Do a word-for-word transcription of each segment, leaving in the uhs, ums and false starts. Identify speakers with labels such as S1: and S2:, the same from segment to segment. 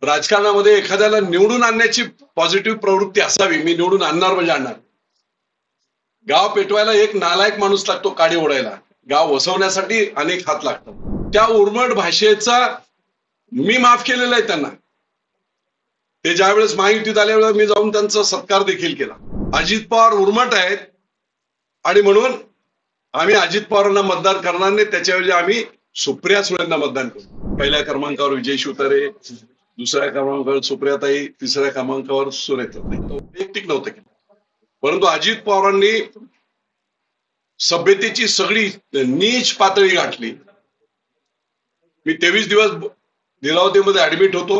S1: राजकारणामध्ये एखाद्याला निवडून आणण्याची पॉझिटिव्ह प्रवृत्ती असावी. मी निवडून आणणार म्हणजे आणणार. गाव पेटवायला एक नालायक माणूस लागतो काडी ओढायला. गाव वसवण्यासाठी अनेक हात लागतात. त्या उर्मट भाषेचा मी माफ केलेला आहे त्यांना. ते ज्यावेळेस महायुतीत आल्यावेळेस मी जाऊन त्यांचा सत्कार देखील केला. अजित पवार उर्मट आहेत आणि म्हणून आम्ही अजित पवारांना मतदान करणार नाही. त्याच्याऐवजी आम्ही सुप्रिया सुळेंना मतदान करू. पहिल्या क्रमांकावर विजय शिवतारे, दुसऱ्या क्रमांकावर सुप्रियाताई, तिसऱ्या क्रमांकावर सुरेखाताई. वैयक्तिक नव्हतं केलं, परंतु अजित पवारांनी सभ्यतेची सगळी नीच पातळी गाठली. मी तेवीस दिवस लीलावतीमध्ये ऍडमिट होतो.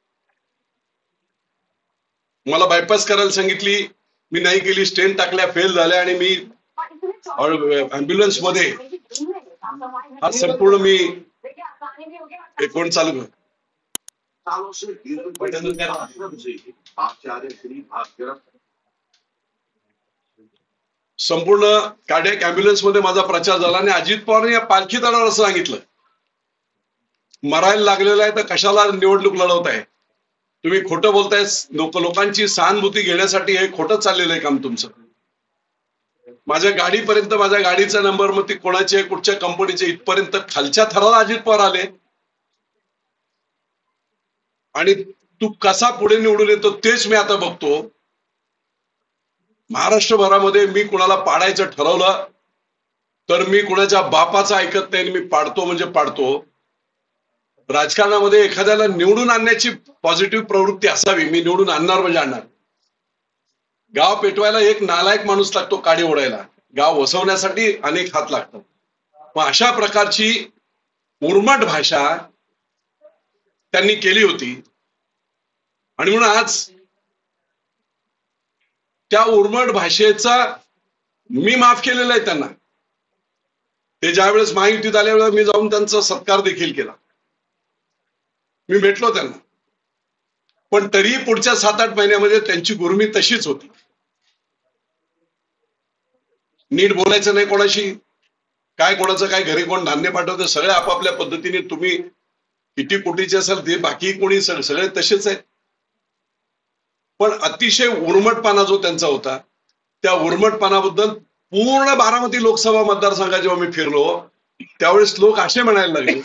S1: मला बायपास करायला सांगितली, मी नाही केली. स्टेन टाकल्या, फेल झाल्या आणि मी अँब्युलन्स मध्ये हा संपूर्ण मी कोण चालू संपूर्ण कार्डियक अँब्युलन्स मध्ये माझा प्रचार झाला. आणि अजित पवारांनी या पालखी दलावर असं सांगितलं, मरायला लागलेला आहे तर कशाला निवडणूक लढवताय? तुम्ही खोटं बोलताय. लोक लोकांची सहानुभूती घेण्यासाठी हे खोटं चाललेलं आहे काम तुमचं. माझ्या गाडीपर्यंत, माझ्या गाडीचा नंबर, मग ती कोणाचे, कुठच्या कंपनीचे, इथपर्यंत खालच्या थराला अजित पवार आले. आणि तू कसा पुढे निवडून येतो तेच मी आता बघतो. महाराष्ट्रभरामध्ये मी कुणाला पाडायचं ठरवलं तर मी कुणाच्या बापाचं ऐकत नाही. मी पाडतो म्हणजे पाडतो. राजकारणामध्ये एखाद्याला निवडून आणण्याची पॉझिटिव्ह प्रवृत्ती असावी. मी निवडून आणणार म्हणजे आणणार. गाव पेटवायला एक नालायक माणूस लागतो काडी ओढायला. गाव वसवण्यासाठी अनेक हात लागतात. मग अशा प्रकारची उर्मट भाषा त्यांनी केली होती. आणि म्हणून आज त्या उर्मट भाषेचा मी माफ केलेला आहे त्यांना. ते ज्यावेळेस महायुतीत आल्यावेळेस मी जाऊन त्यांचा सत्कार देखील केला. मी भेटलो त्यांना. पण तरीही पुढच्या सात आठ महिन्यामध्ये त्यांची गुरमी तशीच होती. नीट बोलायचं नाही कोणाशी. काय कोणाचं काय, घरी कोण धान्य पाठवतं, सगळे आपापल्या पद्धतीने. तुम्ही किती कोटीचे असाल ते बाकी कोणी सगळे तसेच आहेत. पण अतिशय उर्मटपणा जो त्यांचा होता, त्या उर्मटपणाबद्दल पूर्ण बारामती लोकसभा मतदारसंघात जेव्हा मी फिरलो त्यावेळेस लोक असे म्हणायला लागले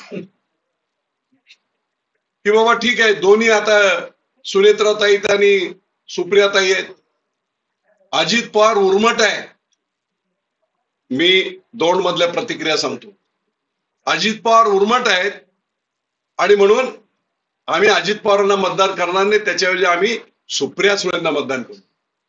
S1: की बाबा ठीक आहे, दोन्ही आता सुनेत्राताई आणि सुप्रियाताई आहेत. अजित पवार उर्मट आहे. मी दोन मधल्या प्रतिक्रिया सांगतो. अजित पवार उर्मट आहेत आणि म्हणून आम्ही अजित पवारांना मतदान करणार नाही. त्याच्याऐवजी आम्ही सुप्रिया सुळेंना मतदान करू.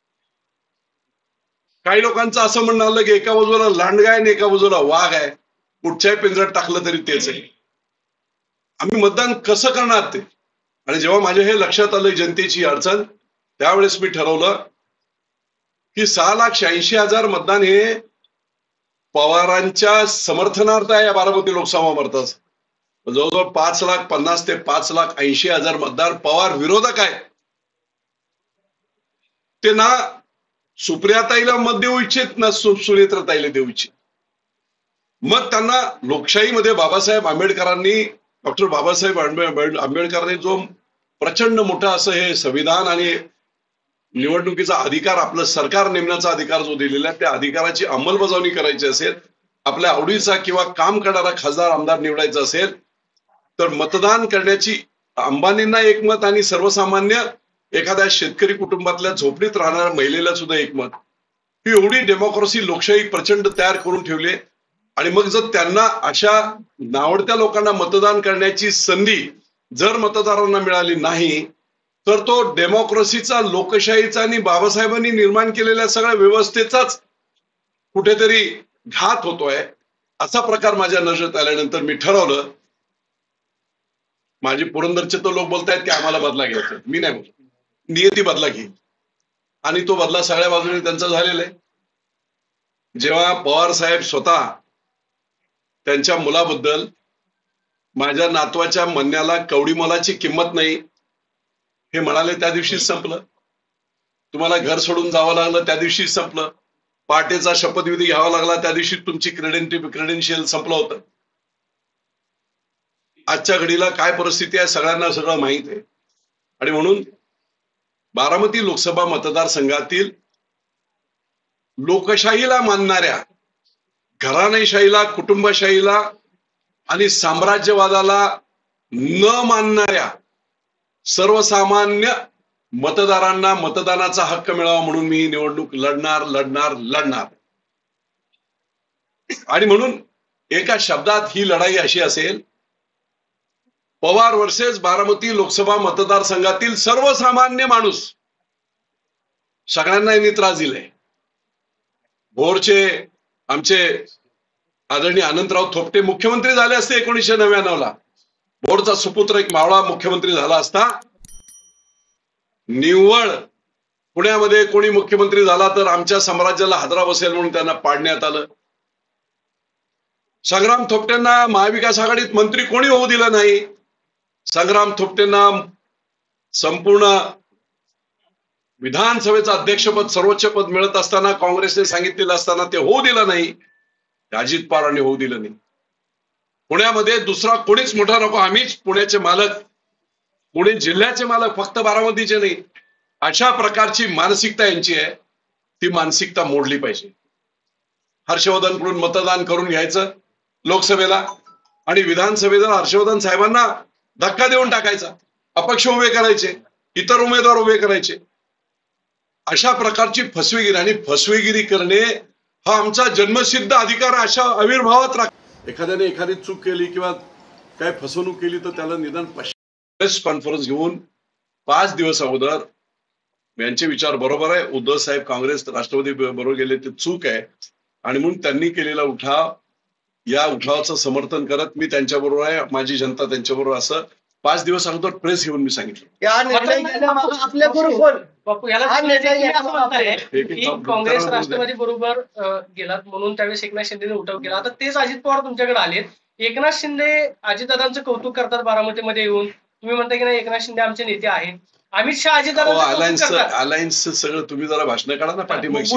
S1: काही लोकांचं असं म्हणणं आलं की एका बाजूला लांडगा आहे आणि एका बाजूला वाघ आहे, कुठच्याही पिंजऱ्यात टाकलं तरी तेच आहे. आम्ही मतदान कसं करणार ते? आणि जेव्हा माझ्या हे लक्षात आलं जनतेची अडचण, त्यावेळेस मी ठरवलं की सहा लाख शहाऐंशी हजार मतदान हे पवारांच्या समर्थनार्थ आहे. या बारामती लोकसभा मतदार जवळजवळ पाच लाख पन्नास ते पाच लाख ऐंशी हजार मतदार पवार विरोधक आहेत. ते ना सुप्रियाताईला मत देऊ इच्छित ना सुनेत्राताईला देऊ इच्छित. मग त्यांना लोकशाहीमध्ये बाबासाहेब आंबेडकरांनी, डॉक्टर बाबासाहेब आंबेडकरांनी जो प्रचंड मोठा असं हे संविधान आणि निवडणुकीचा अधिकार, आपलं सरकार नेमण्याचा अधिकार जो दिलेला आहे, त्या अधिकाराची अंमलबजावणी करायची असेल, आपल्या आवडीचा किंवा काम करणारा खासदार आमदार निवडायचा असेल तर मतदान करण्याची अंबानींना एक मत आणि सर्वसामान्य एखाद्या शेतकरी कुटुंबातल्या झोपडीत राहणाऱ्या महिलेला सुद्धा एक मत. ही एवढी डेमोक्रेसी लोकशाही प्रचंड तयार करून ठेवली. आणि मग जर त्यांना अशा नावडत्या लोकांना मतदान करण्याची संधी जर मतदारांना मिळाली नाही तर तो डेमोक्रेसीचा, लोकशाहीचा आणि बाबासाहेबांनी निर्माण केलेल्या सगळ्या व्यवस्थेचाच कुठेतरी घात होतोय. असा प्रकार माझ्या नजरेत आल्यानंतर मी ठरवलं, माझे पुरंदरचे तर लोक बोलतायत की आम्हाला बदला घ्यायचा, मी नाही बोलत. नियती बदला घेईल आणि तो बदला सगळ्या बाजूने त्यांचा झालेला आहे. जेव्हा पवार साहेब स्वतः त्यांच्या मुलाबद्दल माझ्या नातवाच्या म्हणण्याला कवडी मोलाची किंमत नाही हे म्हणाले, त्या दिवशीच संपलं. तुम्हाला घर सोडून जावं लागलं त्या दिवशीच संपलं. पहाटेचा शपथविधी घ्यावा लागला त्या दिवशी तुमची क्रेडेंटि क्रेडेन्शियल संपलं होतं. आजच्या घडीला काय परिस्थिती आहे सगळ्यांना सगळं माहित आहे. आणि म्हणून बारामती लोकसभा मतदारसंघातील लोकशाहीला मानणाऱ्या, घराणेशाहीला, कुटुंबशाहीला आणि साम्राज्यवादाला न मानणाऱ्या सर्वसामान्य मतदारांना मतदानाचा हक्क मिळावा म्हणून मी ही निवडणूक लढणार लढणार लढणार आणि म्हणून एका शब्दात ही लढाई अशी असेल, पवार वर्सेस बारामती लोकसभा मतदारसंघातील सर्वसामान्य माणूस. सगळ्यांना यांनी त्रास दिलाय. भोरचे आमचे आदरणीय अनंतराव थोपटे मुख्यमंत्री झाले असते एकोणीसशे नव्याण्णव ला. भोरचा सुपुत्र एक मावळा मुख्यमंत्री झाला असता. निव्वळ पुण्यामध्ये कोणी मुख्यमंत्री झाला तर आमच्या साम्राज्याला हादरा बसेल म्हणून त्यांना पाडण्यात आलं. संग्राम थोपटेंना महाविकास आघाडीत मंत्री कोणी होऊ दिलं नाही. संग्राम थोपटेंना संपूर्ण विधानसभेचं अध्यक्षपद, सर्वोच्च पद मिळत असताना, काँग्रेसने सांगितलेलं असताना ते होऊ दिलं नाही. अजित पवारांनी होऊ दिलं नाही. पुण्यामध्ये दुसरा कोणीच मोठा नको, आम्हीच पुण्याचे मालक, पुणे जिल्ह्याचे मालक, फक्त बारामतीचे नाही. अशा प्रकारची मानसिकता यांची आहे. ती मानसिकता मोडली पाहिजे. हर्षवर्धनकडून मतदान करून घ्यायचं लोकसभेला आणि विधानसभेला हर्षवर्धन साहेबांना धक्का देऊन टाकायचा, अपक्ष उभे करायचे, इतर उमेदवार उभे करायचे. अशा प्रकारची फसवेगिरी आणि फसवेगिरी करणे हा आमचा जन्मसिद्ध अधिकार. अशा आविर्भावात राख. एखाद्याने एखादी चूक केली किंवा काय फसवणूक केली तर त्याला निदान प्रेस कॉन्फरन्स घेऊन पाच दिवस अगोदर यांचे विचार बरोबर आहे, उद्धव साहेब काँग्रेस राष्ट्रवादी बरोबर गेले ते चूक आहे आणि म्हणून त्यांनी केलेला उठाव, या उठावाचं समर्थन करत मी त्यांच्या बरोबर आहे, माझी जनता त्यांच्या बरोबर, असं पाच दिवस अगोदर प्रेस घेऊन मी सांगितलं.
S2: काँग्रेस राष्ट्रवादी बरोबर गेलात म्हणून त्यावेळेस एकनाथ शिंदेने उठाव केला. आता तेच अजित पवार तुमच्याकडे आलेत. एकनाथ शिंदे अजितदादांचं कौतुक करतात बारामतीमध्ये येऊन. तुम्ही म्हणता की नाही एकनाथ शिंदे आमचे नेते आहेत. अमित शहा अजितदादांचं
S1: अलायन्स अलायन्स सगळं तुम्ही जरा भाषण काढा ना पाठीमागची.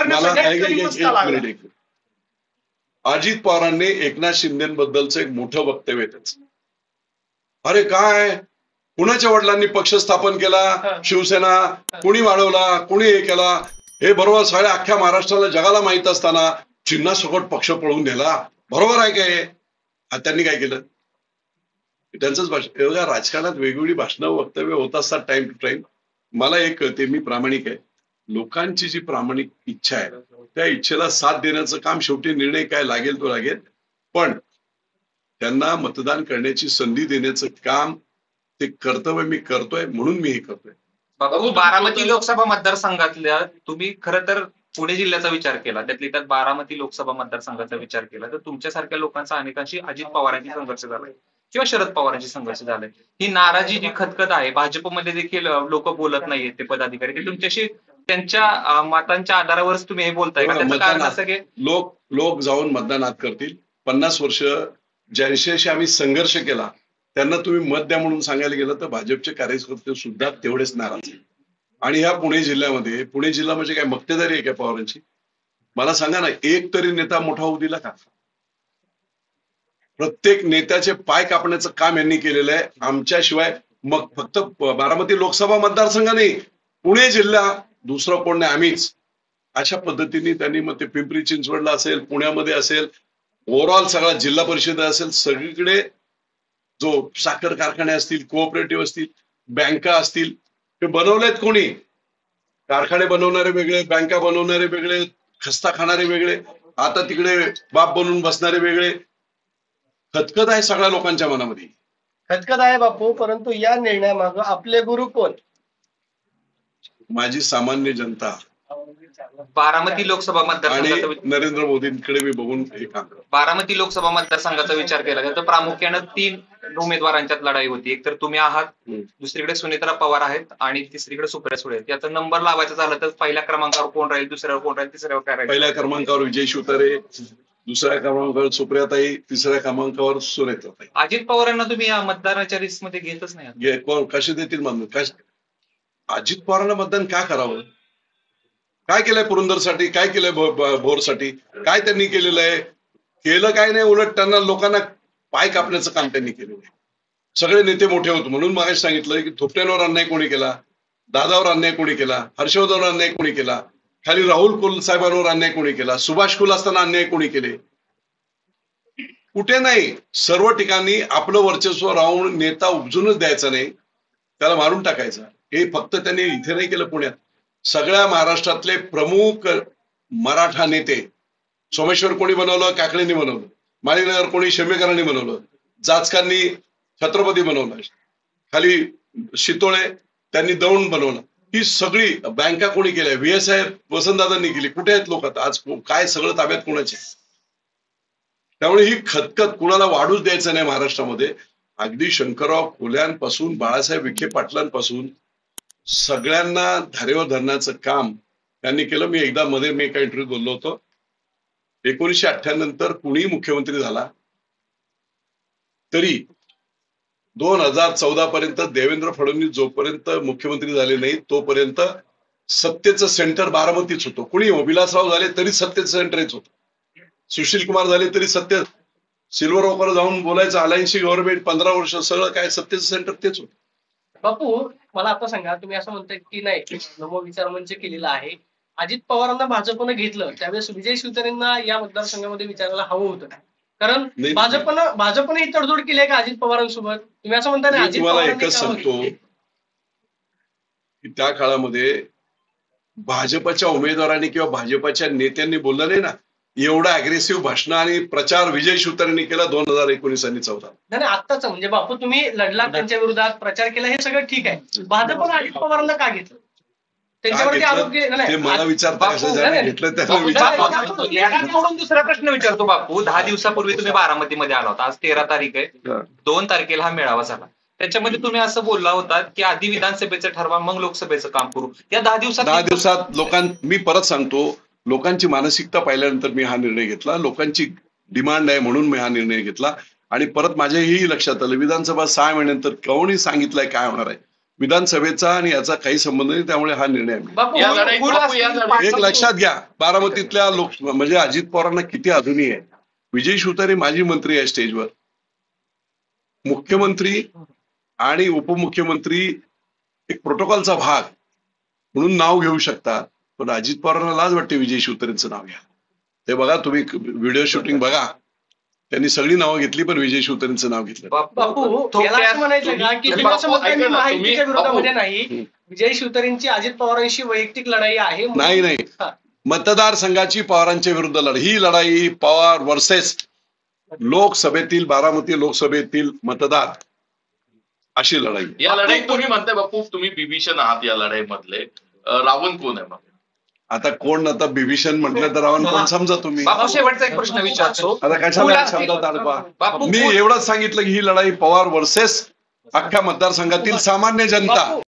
S1: अजित पवारांनी एकनाथ शिंदेबद्दलचं एक मोठं वक्तव्य त्याचं, अरे काय कुणाच्या वडिलांनी पक्ष स्थापन केला, शिवसेना कुणी वाढवला, कुणी हे केला, हे बरोबर सगळ्या अख्ख्या महाराष्ट्राला जगाला माहित असताना चिन्हा सकट पक्ष पळवून नेला, बरोबर आहे काय? त्यांनी काय केलं? त्यांचंच भाषण. एवढ्या राजकारणात वेगवेगळी भाषणं वक्तव्य होत असतात टाइम टू टाइम. मला एक कळते, मी प्रामाणिक आहे. लोकांची जी प्रामाणिक इच्छा आहे त्या इच्छेला साथ देण्याचं काम, शेवटी निर्णय काय लागेल तो लागेल, पण त्यांना मतदान करण्याची संधी देण्याचं काम, ते कर्तव्य मी करतोय म्हणून मी हे करतोय.
S3: बाबू, बारामती लोकसभा मतदारसंघातल्या तुम्ही खरं तर पुणे जिल्ह्याचा विचार केला, त्यातली त्यात बारामती लोकसभा मतदारसंघाचा विचार केला तर तुमच्यासारख्या लोकांचा अनेकांशी अजित पवारांशी संघर्ष झालाय किंवा शरद पवारांशी संघर्ष झालाय. ही नाराजी जी खतखत आहे, भाजपमध्ये देखील लोक बोलत नाहीयेत, ते पदाधिकारी ते तुमच्याशी त्यांच्या मतांच्या आधारावरच तुम्ही हे बोलताय का? त्याचं कारण असं की
S1: लोक लोक जाऊन मतदानात करतील. पन्नास वर्ष ज्यांच्याशी आम्ही संघर्ष केला त्यांना तुम्ही मत द्या म्हणून सांगायला गेलं तर भाजपचे कार्यकर्ते सुद्धा तेवढेच नाराज आहेत. आणि ह्या पुणे जिल्ह्यामध्ये, पुणे जिल्हा म्हणजे काय मक्तेदारी आहे का पवारांची? मला सांगा ना, एक तरी नेता मोठा होऊ दिला का? प्रत्येक नेत्याचे पाय कापण्याचं काम यांनी केलेलं आहे. आमच्याशिवाय मग फक्त बारामती लोकसभा मतदारसंघ नाही, पुणे जिल्हा दुसरं कोण नाही, आम्हीच. अशा पद्धतीने त्यांनी मग ते पिंपरी चिंचवडला असेल, पुण्यामध्ये असेल, ओव्हरऑल सगळा जिल्हा परिषद असेल, सगळीकडे जो साखर कारखाने असतील, कोऑपरेटिव्ह असतील, बँका असतील, ते बनवलेत कोणी? कारखाने बनवणारे वेगळे, बँका बनवणारे वेगळे, खस्ता खाणारे वेगळे, आता तिकडे बाप बनून बसणारे वेगळे. खतखत आहे सगळ्या लोकांच्या मनामध्ये.
S2: खतखत आहे बापू, परंतु या निर्णयामागे आपले गुरु कोण?
S1: माझी सामान्य जनता.
S3: बारामती लोकसभा
S1: आणि
S3: मतदारसंघाचा
S1: नरेंद्र मोदींकडे मी बघून हे काम करतो.
S3: बारामती लोकसभा मतदारसंघाचा विचार केला तर प्रामुख्यानं तीन उमेदवारांच्यात लढाई होती. एक तर तुम्ही आहात, दुसरीकडे सुनेत्रा पवार आहेत आणि तिसरीकडे सुप्रिया सुळे आहेत. याचा नंबर लावायचा झाला तर पहिल्या क्रमांकावर कोण राहील, दुसऱ्यावर कोण राहील, तिसऱ्यावर काय राहील?
S1: पहिल्या क्रमांकावर विजय शिवतारे, दुसऱ्या क्रमांकावर सुप्रियाताई, तिसऱ्या क्रमांकावर सुनेत्राताई.
S3: अजित पवारांना तुम्ही या मतदानाच्या लिस्ट मध्ये घेतच नाही.
S1: कोण कसे देतील मतदान? अजित पवारांना मतदान का करावं? काय केलंय पुरंदरसाठी, काय केलंय भोरसाठी, काय त्यांनी केलेलं आहे? केलं काय नाही, उलट त्यांना लोकांना पाय कापण्याचं काम त्यांनी केलेलं आहे. सगळे नेते मोठे होतो म्हणून मागे सांगितलं की थोपट्यांवर अन्याय कोणी केला, दादावर अन्याय कोणी केला, हर्षवर्धनवर अन्याय कोणी केला, खाली राहुल कुल साहेबांवर अन्याय कोणी केला, सुभाष कुल असताना अन्याय कोणी केले, कुठे नाही. सर्व ठिकाणी आपलं वर्चस्व राहून नेता उपजूनच द्यायचा नाही, त्याला मारून टाकायचा. हे फक्त त्यांनी इथे नाही केलं, पुण्यात सगळ्या महाराष्ट्रातले प्रमुख मराठा नेते, सोमेश्वर कोणी बनवलं, काकडेंनी बनवलं, माळीनगर कोणी शेंबेकरांनी बनवलं, जाचकांनी छत्रपती बनवलं, खाली शितोळे त्यांनी दौंड बनवलं. ही सगळी बँका कोणी केल्या, व्हीएसआय वसंतदादांनी केली. कुठे आहेत लोक आता? आज काय सगळं ताब्यात कोणाचे? त्यामुळे ही खतखत कुणाला वाढूच द्यायचं नाही महाराष्ट्रामध्ये. अगदी शंकरराव खोल्यांपासून बाळासाहेब विखे पाटलांपासून सगळ्यांना धारेवर धरण्याचं काम त्यांनी केलं. मी एकदा मध्ये मी एका इंटरव्ह्यूत बोललो होतो, एकोणीसशे अठ्ठ्याण्णव नंतर कुणीही मुख्यमंत्री झाला तरी दोन हजार चौदा पर्यंत देवेंद्र फडणवीस जोपर्यंत मुख्यमंत्री झाले नाही तोपर्यंत सत्तेचं सेंटर बारामतीच होतं. कुणी विलासराव झाले तरी सत्तेचं सेंटर हेच होतं, सुशील कुमार झाले तरी सत्य, सिल्वर ओकर जाऊन बोलायचं अलायन्सची गव्हर्नमेंट पंधरा वर्ष सगळं काय सत्तेचं सेंटर तेच होतं.
S2: बापू मला आता सांगा, तुम्ही असं म्हणताय की नाही नमो विचार मंच केलेला आहे, अजित पवारांना भाजपनं घेतलं त्यावेळेस विजय शिवतारेंना या मतदारसंघामध्ये विचारायला हवं होतं, कारण भाजपनं भाजपनं ही तडजोड केली आहे का अजित पवारांसोबत? तुम्ही असं म्हणता ना,
S1: तुम्हाला एकच सांगतो की त्या काळामध्ये भाजपच्या उमेदवारांनी किंवा भाजपच्या नेत्यांनी बोललं नाही ना, एवढा अग्रेसिव्ह भाषण आणि प्रचार विजय शिवतारेंनी केला दोन हजार एकोणीस आणि चौदा.
S2: नाही आत्ताच म्हणजे बापू तुम्ही लढला, त्यांच्या विरोधात प्रचार केला, हे सगळं ठीक आहे. भाजपनं अजित पवारांना का घेतलं? त्यांच्यावरती आरोप
S1: ते मला विचारता घेतलं त्याला.
S3: दुसरा प्रश्न विचारतो बापू. दहा दिवसापूर्वी तुम्ही बारामतीमध्ये आला होता, आज तेरा तारीख आहे, दोन तारखेला हा मेळावा झाला. त्याच्यामध्ये तुम्ही असं बोलला होता की आधी विधानसभेचं ठरवा मग लोकसभेचं काम करू. या दहा दिवसात
S1: दहा दिवसात लोकां मी परत सांगतो, लोकांची मानसिकता पाहिल्यानंतर मी हा निर्णय घेतला. लोकांची डिमांड आहे म्हणून मी हा निर्णय घेतला. आणि परत माझ्याही लक्षात आलं, विधानसभा सहा महिन्यानंतर कोणी सांगितलंय काय होणार आहे, विधानसभेचा आणि याचा काही संबंध नाही. त्यामुळे हा निर्णय एक लक्षात घ्या. बारामतीतल्या लोक म्हणजे अजित पवारांना किती आधुनिक आहे. विजय शिवतारे माजी मंत्री आहे स्टेजवर, मुख्यमंत्री आणि उपमुख्यमंत्री एक प्रोटोकॉलचा भाग म्हणून नाव घेऊ शकतात, पण अजित पवारांना लाज वाटते विजय शिवतारेंचं नाव घ्या. ते बघा, तुम्ही व्हिडिओ शूटिंग बघा, त्यांनी सगळी नावं घेतली पण विजय शिवतारेंचं नाव घेतलं.
S2: बापू याला असं म्हणायचं का की तुम्ही असं म्हणताय मी माहितीच्या विरोधामध्ये नाही, विजय शिवतारेंची अजित पवारांशी वैयक्तिक लढाई आहे?
S1: नाही नाही, मतदारसंघाची पवारांच्या विरुद्ध लढाई. ही लढाई पवार वर्सेस लोकसभेतील, बारामती लोकसभेतील मतदार, अशी लढाई.
S4: या लढाईत तुम्ही म्हणताय बापू तुम्ही बिभीषण आहात या लढाईमधले, रावण कोण आहे मग?
S1: आता कोण, आता बिभीषण म्हटलं तर रावण कोण समजा तुम्ही.
S3: बापू शेवटचा एक प्रश्न विचारतो.
S1: आता कशाला शब्दात अडकवा. मी एवढंच सांगितलं की ही लढाई पवार वर्सेस अख्ख्या मतदारसंघातील सामान्य जनता.